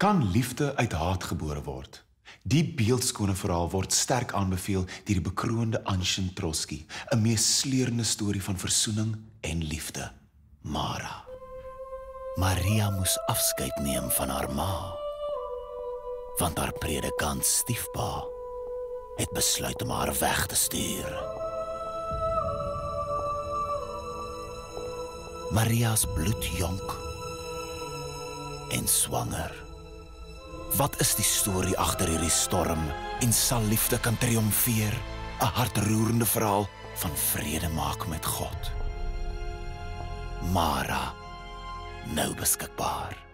Kan liefde uit haat gebore word? Die beeldskone verhaal word sterk aanbeveel deur die bekroonde Anshin Trotsky, 'n meesleurende storie van versoening en liefde. Mara. Maria moes afskeid neem van haar ma, want haar predikant stiefpa het besluit om haar weg te stuur. Maria's bloed jonk en swanger. Wat is die storie agter hierdie storm en sal liefde kan triomfeer? 'n Hartroerende verhaal van vrede maak met God. Mara, nou beskikbaar.